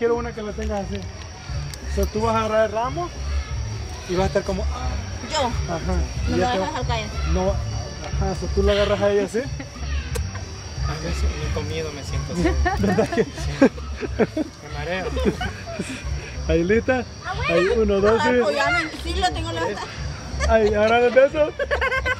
quiero una que la tengas así. So, tú vas a agarrar el ramo y vas a estar como... Yo. Ajá. No me vas a dejar caer. No, ajá, so, tú la agarras a ella así. A veces ni con miedo me siento así. ¿Verdad que? Sí. Me mareo. Ahí lista. Ahí, 1, 2, Ah, pues ya sí lo tengo levantado. ahí, ahora de beso.